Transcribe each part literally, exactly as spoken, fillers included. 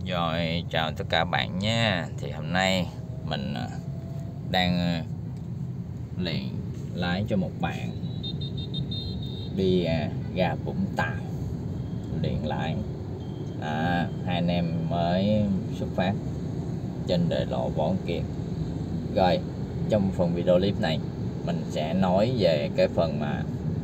Rồi, chào tất cả bạn nha. Thì hôm nay mình đang luyện lái cho một bạn đi ga Vũng Tàu, luyện lái. À, hai anh em mới xuất phát trên đại lộ Võ Văn Kiệt. Rồi, trong phần video clip này mình sẽ nói về cái phần mà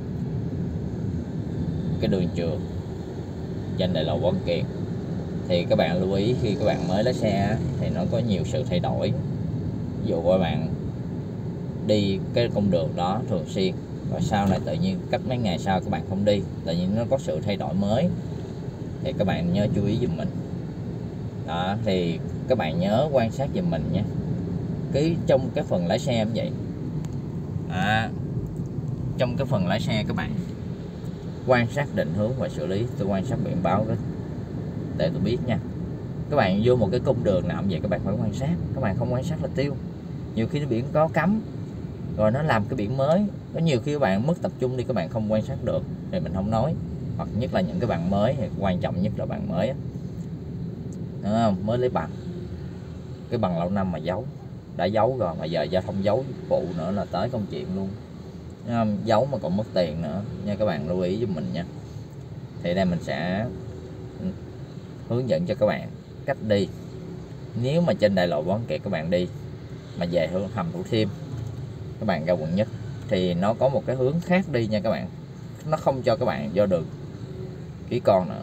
cái đường trượt trên đại lộ Võ Văn Kiệt. Thì các bạn lưu ý khi các bạn mới lái xe thì nó có nhiều sự thay đổi. Ví dụ các bạn đi cái cung đường đó thường xuyên, và sau này tự nhiên cách mấy ngày sau các bạn không đi, tự nhiên nó có sự thay đổi mới, thì các bạn nhớ chú ý giùm mình. Đó, thì các bạn nhớ quan sát giùm mình nhé. Cái trong cái phần lái xe cũng vậy. À, trong cái phần lái xe các bạn quan sát định hướng và xử lý. Tôi quan sát biển báo đó để tôi biết nha. Các bạn vô một cái cung đường nào cũng vậy, các bạn phải quan sát. Các bạn không quan sát là tiêu. Nhiều khi nó biển có cấm rồi nó làm cái biển mới, có nhiều khi các bạn mất tập trung đi, các bạn không quan sát được thì mình không nói. Hoặc nhất là những cái bạn mới, quan trọng nhất là bạn mới á, đúng không? Mới lấy bằng, cái bằng lâu năm mà giấu, đã giấu rồi mà giờ giao thông giấu phụ nữa là tới công chuyện luôn, đúng không? Giấu mà còn mất tiền nữa nha. Các bạn lưu ý giúp mình nha. Thì đây mình sẽ hướng dẫn cho các bạn cách đi. Nếu mà trên đại lộ Võ Văn Kiệt các bạn đi mà về hướng hầm Thủ Thiêm, các bạn ra quận Nhất thì nó có một cái hướng khác đi nha các bạn. Nó không cho các bạn vô đường Ký Con nữa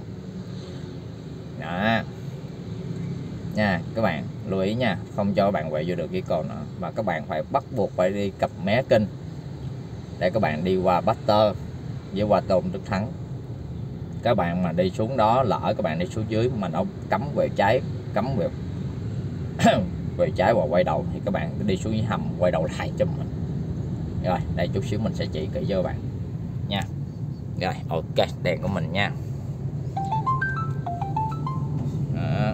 đó nha. Các bạn lưu ý nha, không cho các bạn quẹo vô đường Ký Con nữa, mà các bạn phải bắt buộc phải đi cặp Mé Kinh để các bạn đi qua Bát Tơ với qua Tôn Đức Thắng. Các bạn mà đi xuống đó, lỡ các bạn đi xuống dưới mà nó cấm quẹo trái, cấm quẹo quẹo trái và quay đầu, thì các bạn đi xuống dưới hầm quay đầu lại cho mình. Rồi đây chút xíu mình sẽ chỉ kỹ cho các bạn nha. Rồi ok, đèn của mình nha. Đó,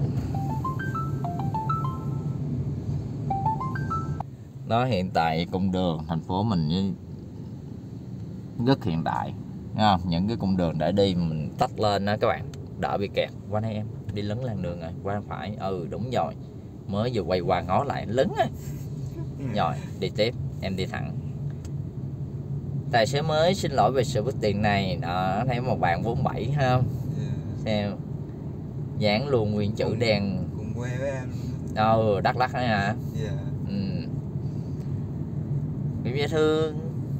đó hiện tại cung đường thành phố mình rất hiện đại, thấy không? Những cái cung đường để đi mình tách lên đó các bạn, đỡ bị kẹt. Qua đây em đi lấn làn đường rồi, qua phải. Ừ đúng rồi, mới vừa quay qua ngó lại lấn rồi. Rồi đi tiếp, em đi thẳng. Tài xế mới xin lỗi về sự bất tiện này. Đó, thấy một bạn bốn bảy không? Xem dán luôn nguyên chữ cùng, đen cùng quê với em. Ừ, Đắk Lắk đấy hả? Yeah. Ừ. Em dễ thương.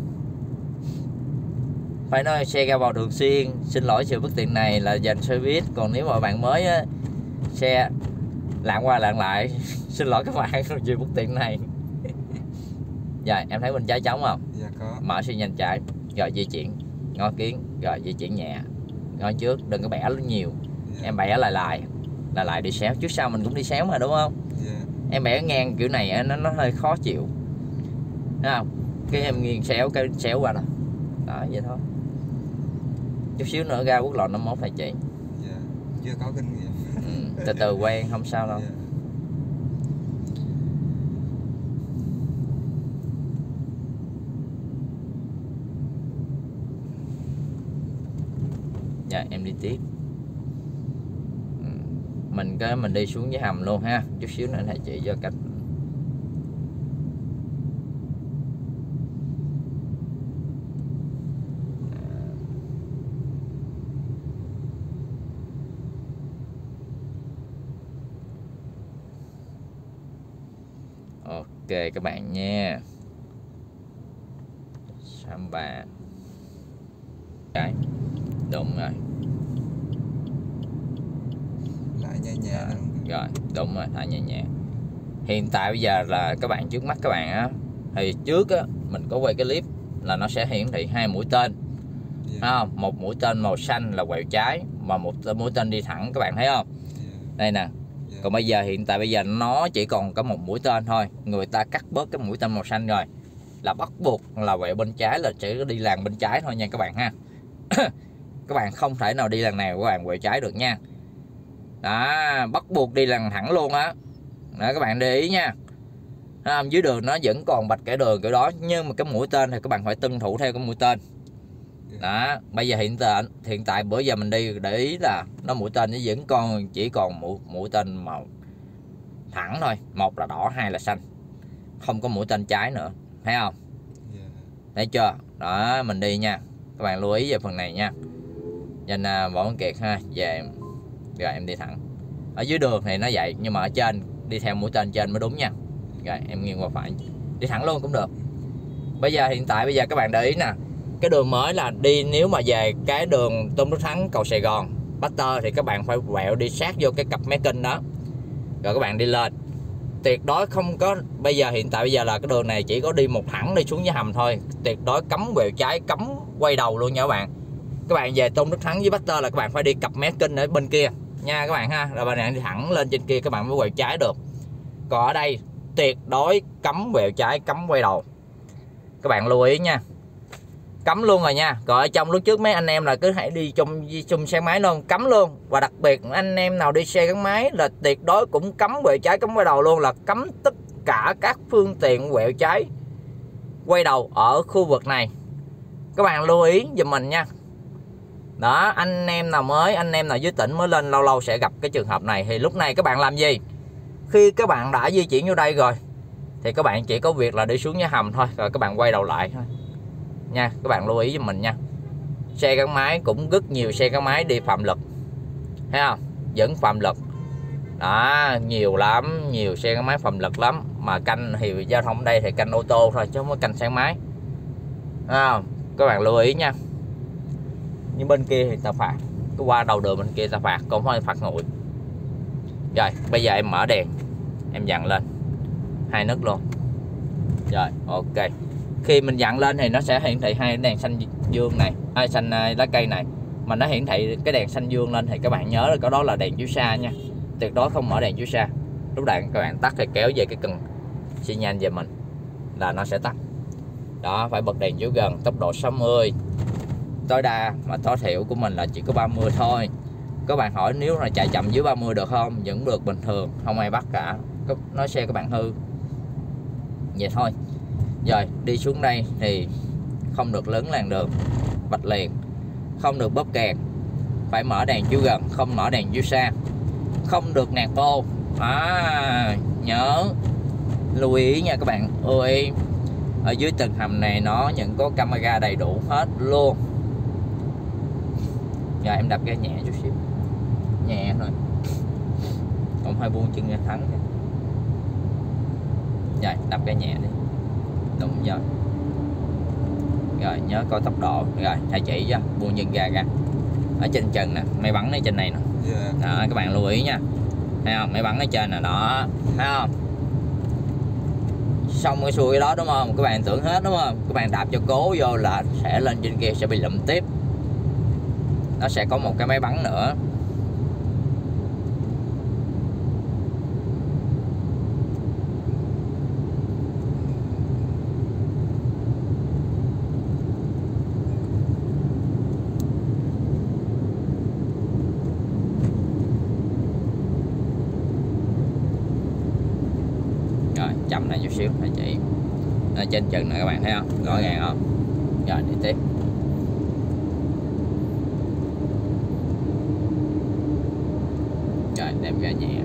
Phải nói xe ra vào thường xuyên. Xin lỗi sự bất tiện này là dành xe buýt. Còn nếu mà bạn mới á, xe lạng qua lạng lại xin lỗi các bạn sự bất tiện này. Rồi em thấy bên trái trống không? Dạ có. Mở xi nhanh trái. Rồi di chuyển ngó kiến. Rồi di chuyển nhẹ, ngó trước, đừng có bẻ nó nhiều. Yeah. Em bẻ lại lại là lại đi xéo. Trước sau mình cũng đi xéo mà, đúng không? Yeah. Em bẻ ngang kiểu này nó nó hơi khó chịu, thấy không? Cái em nghiêng xéo, cái xéo qua đó. Đó vậy thôi. Chút xíu nữa ra quốc lộ năm mốt này chị. Yeah. Chưa có kinh nghiệm. Ừ, từ từ quen không sao đâu. Yeah. Dạ em đi tiếp. Ừ. Mình cái mình đi xuống dưới hầm luôn ha. Chút xíu nữa thầy chị cho cách. Ok các bạn nha. Samba. Cái đúng rồi. Lại nhẹ nhẹ. À, rồi đúng rồi, thả nhẹ nhẹ. Hiện tại bây giờ là các bạn trước mắt các bạn á, thì trước á mình có quay cái clip là nó sẽ hiển thị hai mũi tên. Yeah. Thấy không? Một mũi tên màu xanh là quẹo trái, và một mũi tên đi thẳng, các bạn thấy không? Yeah. Đây nè. Yeah. Còn bây giờ hiện tại bây giờ nó chỉ còn có một mũi tên thôi. Người ta cắt bớt cái mũi tên màu xanh rồi, là bắt buộc là quẹo bên trái, là chỉ có đi làn bên trái thôi nha các bạn ha. Các bạn không thể nào đi làn này các bạn quẹo trái được nha. Đó, bắt buộc đi làn thẳng luôn á. Đó các bạn để ý nha. Không, dưới đường nó vẫn còn bạch kẻ đường kiểu đó, nhưng mà cái mũi tên thì các bạn phải tuân thủ theo cái mũi tên. Đó, bây giờ hiện tại hiện tại bữa giờ mình đi để ý là nó mũi tên nó vẫn còn chỉ còn mũi mũi tên màu thẳng thôi, một là đỏ, hai là xanh, không có mũi tên trái nữa, thấy không? Yeah. Thấy chưa? Đó, mình đi nha, các bạn lưu ý về phần này nha. Nên uh, Võ Văn Kiệt ha, về rồi em đi thẳng. Ở dưới đường thì nó vậy, nhưng mà ở trên đi theo mũi tên trên mới đúng nha. Rồi em nghiêng qua phải, đi thẳng luôn cũng được. Bây giờ hiện tại bây giờ các bạn để ý nè, cái đường mới là đi, nếu mà về cái đường Tôn Đức Thắng cầu Sài Gòn Butter thì các bạn phải quẹo đi sát vô cái cặp mé kênh đó, rồi các bạn đi lên. Tuyệt đối không có, bây giờ hiện tại bây giờ là cái đường này chỉ có đi một thẳng đi xuống dưới hầm thôi, tuyệt đối cấm quẹo trái, cấm quay đầu luôn nha các bạn. Các bạn về Tôn Đức Thắng với Butter là các bạn phải đi cặp mé kênh ở bên kia nha các bạn ha, rồi bạn đi thẳng lên trên kia các bạn mới quẹo trái được. Còn ở đây tuyệt đối cấm quẹo trái, cấm quay đầu, các bạn lưu ý nha, cấm luôn rồi nha. Còn ở trong lúc trước mấy anh em là cứ hãy đi chung chung xe máy luôn, cấm luôn. Và đặc biệt anh em nào đi xe gắn máy là tuyệt đối cũng cấm quẹo trái, cấm quay đầu luôn, là cấm tất cả các phương tiện quẹo trái quay đầu ở khu vực này, các bạn lưu ý giùm mình nha. Đó, anh em nào mới, anh em nào dưới tỉnh mới lên lâu lâu sẽ gặp cái trường hợp này. Thì lúc này các bạn làm gì? Khi các bạn đã di chuyển vô đây rồi thì các bạn chỉ có việc là đi xuống cái hầm thôi, rồi các bạn quay đầu lại thôi nha, các bạn lưu ý giùm mình nha. Xe gắn máy cũng rất nhiều xe gắn máy đi phạm lực, thấy không? Vẫn phạm lực đó, nhiều lắm, nhiều xe gắn máy phạm lực lắm. Mà canh thì giao thông ở đây thì canh ô tô thôi chứ không có canh xe máy, thấy không? Các bạn lưu ý nha. Nhưng bên kia thì ta phạt, cái qua đầu đường bên kia ta phạt, còn không phạt nguội. Rồi bây giờ em mở đèn, em dặn lên hai nấc luôn. Rồi ok, khi mình dặn lên thì nó sẽ hiển thị hai đèn xanh dương này, à, xanh lá cây này. Mà nó hiển thị cái đèn xanh dương lên thì các bạn nhớ là có đó là đèn chiếu xa nha, tuyệt đối không mở đèn chiếu xa. Lúc này các bạn tắt thì kéo về cái cần xi nhan về mình là nó sẽ tắt. Đó, phải bật đèn chiếu gần, tốc độ sáu mươi tối đa, mà tối thiểu của mình là chỉ có ba mươi thôi. Các bạn hỏi nếu là chạy chậm dưới ba mươi được không? Vẫn được bình thường, không ai bắt cả, nói xe các bạn hư vậy thôi. Rồi đi xuống đây thì không được lớn làn đường bạch liền, không được bóp kèn, phải mở đèn chiếu gần, không mở đèn chiếu xa, không được nẹt bô. À, nhớ lưu ý nha các bạn ơi. Ở dưới từng hầm này nó những có camera đầy đủ hết luôn. Giờ em đập cái nhẹ chút xíu, nhẹ thôi, không hơi buông chân ra thắng. Rồi đập cái nhẹ đi, đúng rồi. Rồi nhớ coi tốc độ, rồi thầy chỉ cho buông chân ra ra. Ở trên trần nè, máy bắn ở trên này nè. Yeah. Đó, các bạn lưu ý nha, thấy không? Máy bắn ở trên nè, đó, thấy không? Xong cái xuôi đó đúng không? Các bạn tưởng hết đúng không? Các bạn đạp cho cố vô là sẽ lên trên kia sẽ bị lụm tiếp. Nó sẽ có một cái máy bắn nữa. Rồi chậm lại chút xíu thầy chị. Ở trên trần này các bạn thấy không? Rõ ràng không? Rồi đi tiếp. Rồi đem ra nhẹ.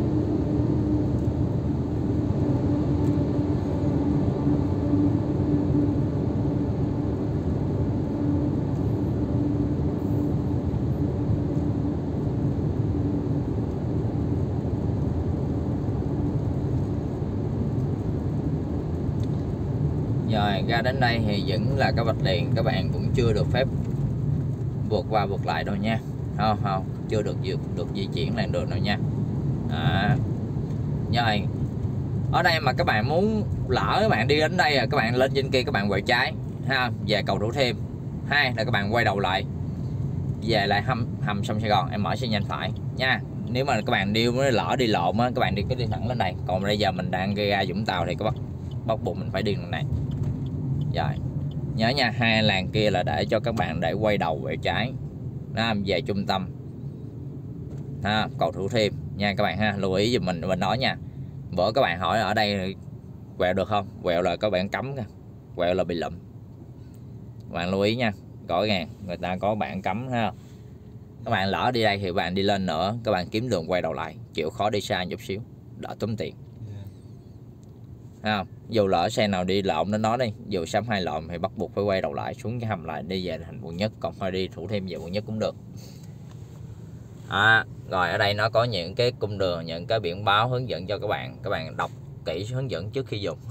Rồi ra đến đây thì vẫn là cái vạch liền, các bạn cũng chưa được phép vượt qua vượt lại đâu nha. Không không, chưa được được, được di chuyển làn đường đâu nha. À, rồi ở đây mà các bạn muốn lỡ các bạn đi đến đây, các bạn lên trên kia các bạn quẹo trái ha, về cầu Thủ Thiêm. Hai là các bạn quay đầu lại về lại hầm hầm sông Sài Gòn, em mở xi nhan phải nha. Nếu mà các bạn đi lỡ đi lộn á, các bạn đi cứ đi thẳng lên này. Còn bây giờ mình đang ra Vũng Tàu thì các bắt bắt buộc mình phải đi lần này. Rồi nhớ nha, hai làn kia là để cho các bạn để quay đầu quẹo trái đó, về trung tâm ha, cầu Thủ Thiêm nha các bạn ha. Lưu ý giùm mình mình nói nha. Bữa các bạn hỏi ở đây quẹo được không? Quẹo là các bạn cấm nha, quẹo là bị lụm, các bạn lưu ý nha. rõ ràng người ta có bảng cấm ha. Các bạn lỡ đi đây thì bạn đi lên nữa, các bạn kiếm đường quay đầu lại, chịu khó đi xa chút xíu, đỡ tốn tiền. Ha, dù lỡ xe nào đi lộn đến đó đi, dù sắm hai lộn thì bắt buộc phải quay đầu lại xuống cái hầm lại đi về thành quận Nhất, còn phải đi thủ thêm về quận Nhất cũng được. À, rồi ở đây nó có những cái cung đường, những cái biển báo hướng dẫn cho các bạn, các bạn đọc kỹ hướng dẫn trước khi dùng.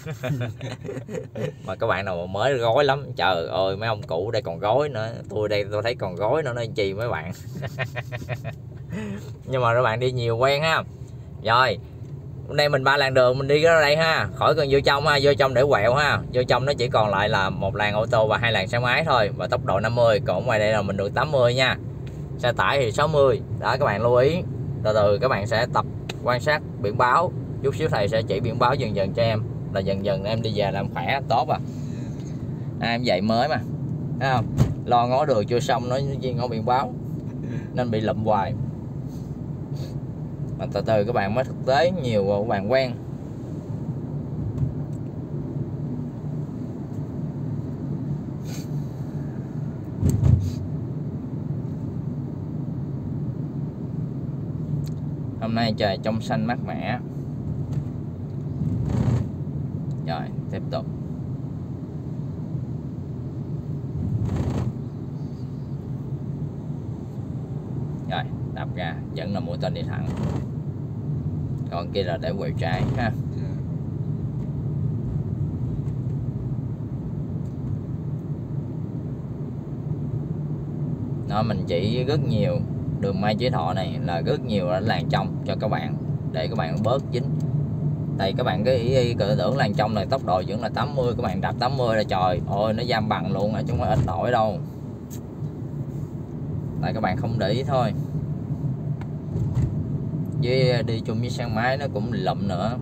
Mà các bạn nào mà mới gói lắm, trời ơi mấy ông cũ đây còn gói nữa, tôi đây tôi thấy còn gói nữa nên chi mấy bạn. Nhưng mà các bạn đi nhiều quen ha. Rồi hôm nay mình ba làn đường mình đi ra đây ha, khỏi cần vô trong ha, vô trong để quẹo ha, vô trong nó chỉ còn lại là một làn ô tô và hai làn xe máy thôi, và tốc độ năm mươi, còn ngoài đây là mình được tám mươi nha, xe tải thì sáu mươi. Đó các bạn lưu ý, từ từ các bạn sẽ tập quan sát biển báo, chút xíu thầy sẽ chỉ biển báo dần dần cho em, là dần dần em đi về làm khỏe tốt à. À em dạy mới mà, thấy không, lo ngó đường chưa xong nó chỉ ngó biển báo nên bị lụm hoài. Mà từ từ các bạn mới thực tế nhiều rồi các bạn quen. Hôm nay trời trong xanh mát mẻ. Rồi tiếp tục. Rồi đạp ra vẫn là mũi tên đi thẳng, còn kia là để quẹo trái ha. Nó mình chỉ rất nhiều đường Mai Chí Thọ này là rất nhiều ở làng trong cho các bạn, để các bạn bớt dính. Tại các bạn cái ý, ý cỡ tưởng làng trong này tốc độ vẫn là tám mươi, các bạn đạp tám mươi là trời ơi nó giam bằng luôn à, chứ không có ít nổi đâu. Tại các bạn không để ý thôi, với đi chung với xe máy nó cũng lụm nữa.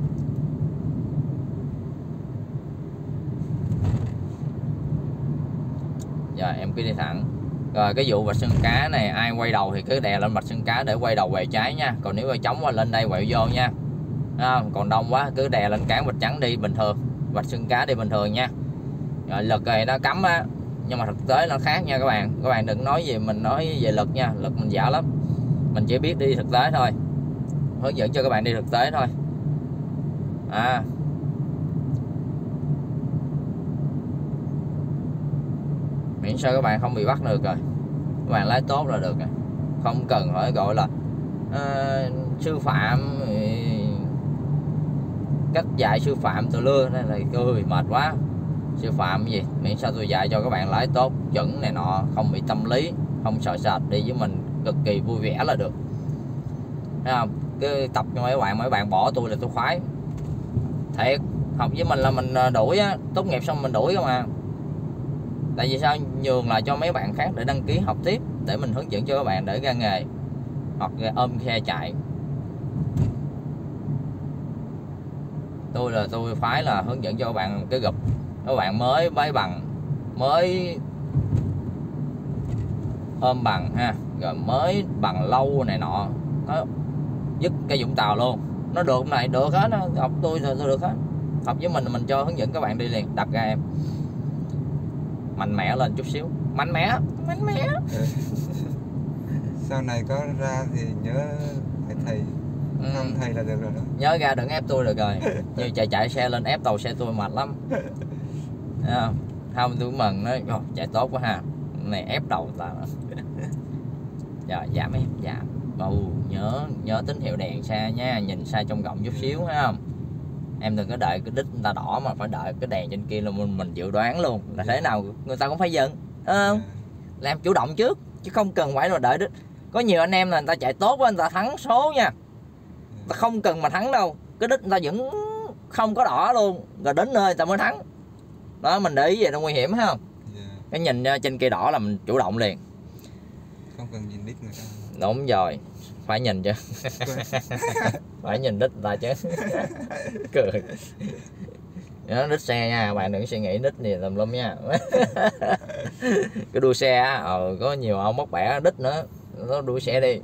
Giờ em cứ đi thẳng. Rồi cái vụ vạch xương cá này ai quay đầu thì cứ đè lên vạch xương cá để quay đầu quẹo trái nha, còn nếu quay trống qua lên đây quẹo vô nha. Không, còn đông quá cứ đè lên cán vạch trắng đi bình thường, vạch xương cá đi bình thường nha. Rồi lực này nó cấm á, nhưng mà thực tế nó khác nha các bạn. Các bạn đừng nói gì mình nói về lực nha, lực mình giả lắm, mình chỉ biết đi thực tế thôi, hướng dẫn cho các bạn đi thực tế thôi. À miễn sao các bạn không bị bắt được rồi, các bạn lái tốt là được rồi, không cần phải gọi là uh, sư phạm, cách dạy sư phạm tôi lưa nên là ơi mệt quá. Sư phạm gì miễn sao tôi dạy cho các bạn lái tốt chuẩn này nọ, không bị tâm lý, không sợ sệt, đi với mình cực kỳ vui vẻ là được, thấy không? Cứ tập cho mấy bạn, mấy bạn bỏ tôi là tôi khoái thiệt. Học với mình là mình đuổi á, tốt nghiệp xong mình đuổi cơ mà. Tại vì sao? Nhường lại cho mấy bạn khác để đăng ký học tiếp, để mình hướng dẫn cho các bạn để ra nghề hoặc ôm xe chạy. Tôi là tôi phái là hướng dẫn cho các bạn cái group, các bạn mới bái bằng, mới ôm bằng ha, rồi mới bằng lâu này nọ, nó dứt cái Vũng Tàu luôn, nó được này được hết, học tôi rồi tôi được hết. Học với mình mình cho hướng dẫn các bạn đi liền, đập ra em mạnh mẽ lên chút xíu, mạnh mẽ mạnh mẽ. Sau này có ra thì nhớ phải thầy, ừ. Không thầy là được rồi đó. Nhớ ra đừng ép tôi được rồi. Như chạy chạy xe lên ép đầu xe tôi mệt lắm. À, không tôi mừng nói chạy tốt quá ha, này ép đầu ta. Rồi giảm em giảm. Bầu nhớ nhớ tín hiệu đèn xa nha, nhìn xa trong gọng chút xíu thấy không? Em đừng có đợi cái đít người ta đỏ mà phải đợi cái đèn trên kia là mình, mình dự đoán luôn là thế nào người ta cũng phải dừng, thấy không? Là em chủ động trước chứ không cần phải rồi đợi đít. Có nhiều anh em là người ta chạy tốt quá người ta thắng số nha, ta không cần mà thắng đâu, cái đít người ta vẫn không có đỏ luôn, rồi đến nơi người ta mới thắng. Đó mình để ý về nó nguy hiểm thấy không? Cái nhìn trên kia đỏ là mình chủ động liền, không cần nhìn đít người ta. Đúng rồi, phải nhìn chứ. Phải nhìn đít người ta chứ. Cười. Nó đít xe nha, bạn đừng suy nghĩ đít gì tùm lum nha. Cái đuôi xe á, ờ, có nhiều ông móc bẻ đít nữa, nó đuôi xe đi.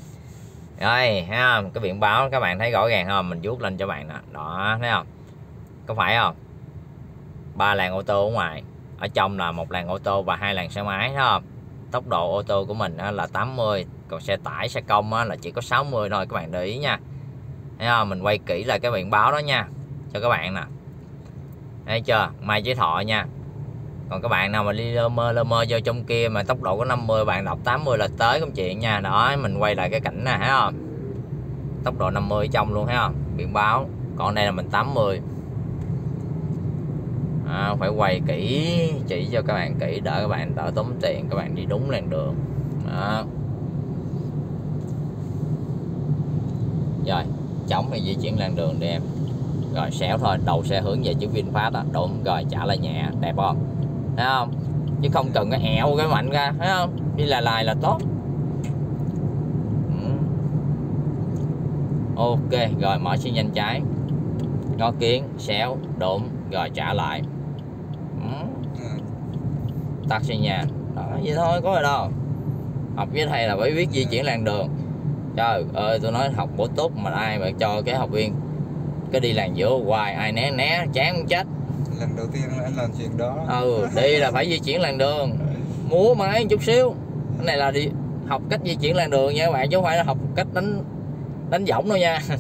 Rồi ha, cái biển báo các bạn thấy rõ ràng không? Mình vuốt lên cho bạn nè, đó thấy không? có phải không? Ba làn ô tô ở ngoài, ở trong là một làn ô tô và hai làn xe máy, thấy không? Tốc độ ô tô của mình là tám mươi, còn xe tải xe công là chỉ có sáu mươi thôi, các bạn để ý nha. Thấy không? Mình quay kỹ lại cái biển báo đó nha cho các bạn nè, thấy chưa? Mai Chí Thọ nha. Còn các bạn nào mà đi lơ mơ lơ mơ vô trong kia mà tốc độ có năm mươi, bạn đọc tám mươi là tới công chuyện nha. Đó, mình quay lại cái cảnh này, thấy không? Tốc độ năm mươi ở trong luôn, thấy không? Biển báo. Còn đây là mình tám mươi. À, phải quay kỹ, chỉ cho các bạn kỹ đỡ các bạn đỡ tốn tiền, các bạn đi đúng làn đường. Đó. Rồi, chống thì di chuyển làn đường đi em. Rồi xéo thôi, đầu xe hướng về chữ VinFast đó, đúng rồi, trả lại nhẹ, đẹp không? Thấy không? Chứ không cần cái ẹo cái mạnh ra, thấy không? Đi là lại là tốt. Ừ. Ok, rồi mở xi nhanh trái, ngó kiến, xéo, đụng, rồi trả lại. Ừ. Tắt xi nha. Đó, vậy thôi, có gì đâu. Học với thầy là phải biết di chuyển làn đường. Trời ơi, tôi nói học bổ túc mà ai mà cho cái học viên cái đi làn giữa hoài, ai né né chán cũng chết. Lần đầu tiên là anh làm chuyện đó. Ừ, đi là phải di chuyển làn đường, múa máy chút xíu. Cái này là đi học cách di chuyển làn đường nha các bạn, chứ không phải là học cách đánh đánh võng đâu nha.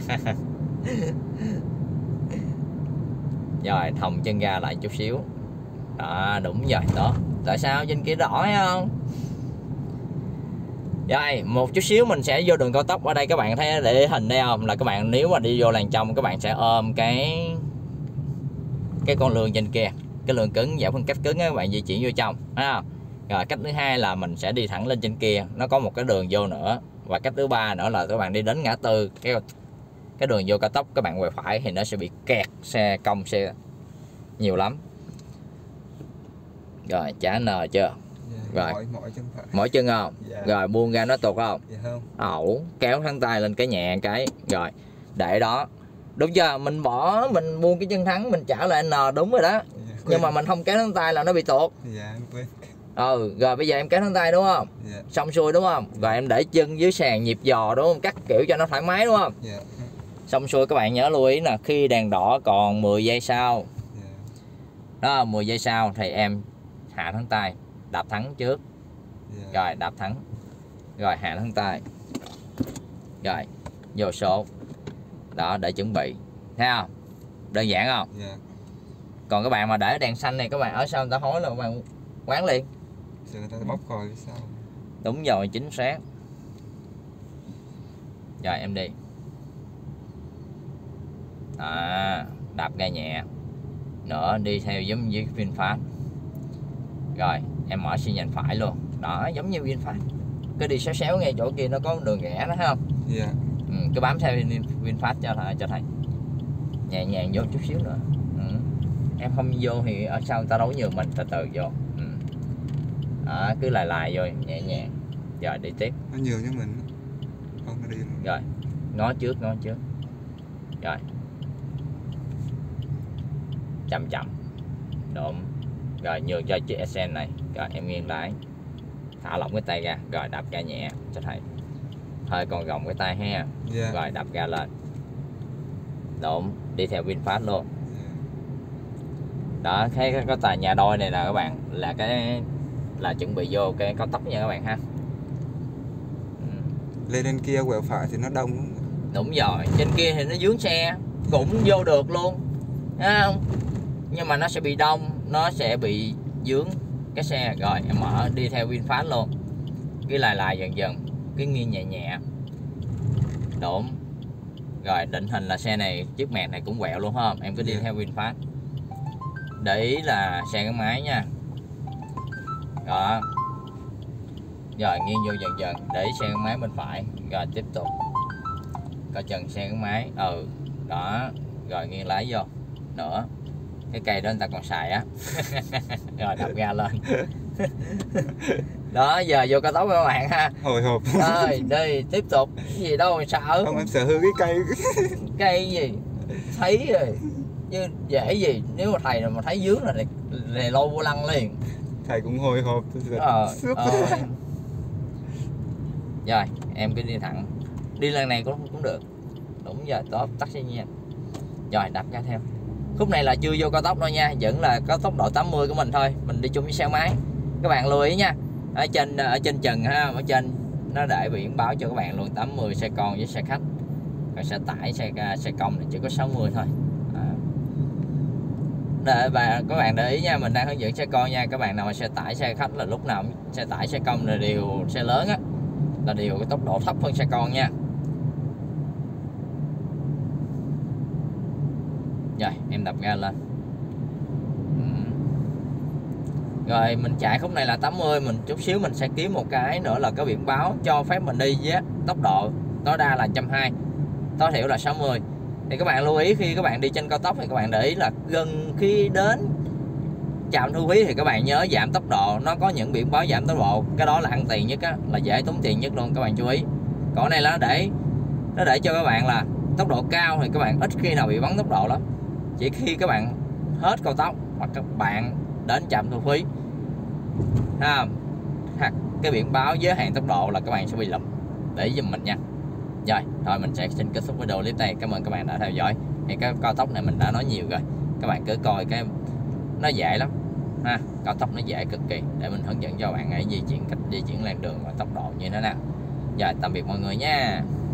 Rồi thòng chân ga lại chút xíu. Đó, đúng rồi đó. Tại sao trên kia đỏ hay không? Rồi một chút xíu mình sẽ vô đường cao tốc. Ở đây các bạn thấy để hình đây không, là các bạn nếu mà đi vô làn trong các bạn sẽ ôm cái cái con lương trên kia, cái lương cứng giảm phân cách cứng á, các bạn di chuyển vô trong, thấy không? Rồi cách thứ hai là mình sẽ đi thẳng lên trên kia, nó có một cái đường vô nữa. Và cách thứ ba nữa là các bạn đi đến ngã tư, cái cái đường vô cao tốc các bạn quẹo phải thì nó sẽ bị kẹt xe công xe nhiều lắm. Rồi trả N chưa? Rồi Mỏi, mỏi chân phải. mỏi chân không? Dạ. Rồi buông ra nó tuột không? Dạ không. Ẩu, kéo thắng tay lên cái nhẹ cái. Rồi để đó, đúng chưa? Mình bỏ, mình buông cái chân thắng, mình trả lại N, đúng rồi đó. Dạ, nhưng mà mình không kéo thắng tay là nó bị tuột. Dạ em quên. Ừ, rồi bây giờ em kéo thắng tay đúng không? Dạ. Xong xuôi đúng không? Rồi em để chân dưới sàn nhịp giò đúng không? Cắt kiểu cho nó thoải mái đúng không? Dạ. Xong xuôi các bạn nhớ lưu ý là khi đèn đỏ còn mười giây sau. Dạ. Đó, mười giây sau thì em hạ thắng tay, đạp thắng trước. Dạ. Rồi đạp thắng. Rồi hạ thắng tay. Rồi vô số. Đó, để chuẩn bị. Thấy không? Đơn giản không? Dạ. Còn các bạn mà để đèn xanh này các bạn ở sau người ta hối là các bạn quán liền. Giờ người ta bóc còi sao? Đúng rồi, chính xác. Rồi em đi. À, đạp ga nhẹ. Nữa đi theo giống như VinFast. Rồi em mở xi nhan phải luôn. Đó, giống như VinFast. Cứ đi xéo xéo ngay chỗ kia nó có đường rẽ đó, thấy không? Dạ. Ừ, cứ bám theo VinFast cho thầy, cho thầy. Nhẹ nhàng vô chút xíu nữa. Ừ. Em không vô thì ở sau người ta đấu nhường mình, từ từ vô. Ừ. Đó, cứ lại lại vô nhẹ nhàng. Rồi đi tiếp. Nó nhiều cho mình. Không nó đi luôn. Rồi ngó trước, ngó trước. Rồi chậm chậm. Đúng. Rồi nhường cho chiếc Ascent này. Rồi em nghiêng lái, thả lỏng cái tay ra, rồi đạp ga nhẹ cho thầy. Hơi còn gồng cái tay ha. Dạ. Rồi đạp ga lên. Đúng, đi theo VinFast luôn. Đó, cái cái, cái tòa nhà đôi này nè các bạn, là cái là chuẩn bị vô cái cao tốc nha các bạn ha. Ừ. Lên trên kia quẹo phải thì nó đông đúng không? Đúng rồi, trên kia thì nó dướng xe cũng vô được luôn, thấy không? Nhưng mà nó sẽ bị đông, nó sẽ bị dướng cái xe. Rồi em mở đi theo VinFast luôn, cái lại lại dần dần, cái nghiêng nhẹ nhẹ. Đúng. Rồi định hình là xe này, chiếc mẹt này cũng quẹo luôn không? Em cứ đi Yeah. theo VinFast. Để ý là xe gắn máy nha. Đó. Rồi nghiêng vô dần dần, để ý xe gắn máy bên phải. Rồi tiếp tục. Coi chừng xe gắn máy. Ừ. Đó. Rồi nghiêng lái vô. Nữa. Cái cây đó người ta còn xài á. Rồi đạp ga lên. Đó, giờ vô cao tốc các bạn ha. Hồi hộp. Rồi đi tiếp tục. Cái gì đâu mà sợ. Không, em sợ hư cái cây. Cây gì thấy rồi chứ dễ gì. Nếu mà thầy mà thấy dướng là thầy, thầy lôi vô lăng liền. Thầy cũng hồi hộp. Ờ, ờ. Rồi em cứ đi thẳng, đi lần này cũng cũng được. Đúng giờ tốt, tắt xe nha. Rồi đạp ga theo. Khúc này là chưa vô cao tốc đâu nha, vẫn là có tốc độ tám mươi của mình thôi, mình đi chung với xe máy. Các bạn lưu ý nha. Ở trên ở trên trần ha, ở trên nó để biển báo cho các bạn luôn tám mươi xe con với xe khách. Còn xe tải, xe xe công thì chỉ có sáu mươi thôi. Để và các bạn để ý nha, mình đang hướng dẫn xe con nha. Các bạn nào mà xe tải, xe khách là lúc nào xe tải, xe công là đều, xe lớn á là đều cái tốc độ thấp hơn xe con nha. Rồi em đập ga lên. Rồi mình chạy khúc này là tám mươi, mình chút xíu mình sẽ kiếm một cái nữa là cái biển báo cho phép mình đi với tốc độ tối đa là một trăm hai mươi, tối thiểu là sáu mươi. Thì các bạn lưu ý khi các bạn đi trên cao tốc thì các bạn để ý là gần khi đến trạm thu phí thì các bạn nhớ giảm tốc độ. Nó có những biển báo giảm tốc độ, cái đó là ăn tiền nhất á, là dễ tốn tiền nhất luôn, các bạn chú ý. Còn này là nó để nó để cho các bạn là tốc độ cao thì các bạn ít khi nào bị bắn tốc độ lắm. Chỉ khi các bạn hết cao tốc hoặc các bạn đến trạm thu phí ha, hoặc cái biển báo giới hạn tốc độ là các bạn sẽ bị lụm. Để giùm mình nha. Rồi, thôi mình sẽ xin kết thúc video clip này. Cảm ơn các bạn đã theo dõi. Thì cái cao tốc này mình đã nói nhiều rồi, các bạn cứ coi cái nó dễ lắm ha, cao tốc nó dễ cực kỳ, để mình hướng dẫn cho bạn ấy di chuyển, cách di chuyển làn đường và tốc độ như thế nào. Rồi tạm biệt mọi người nha.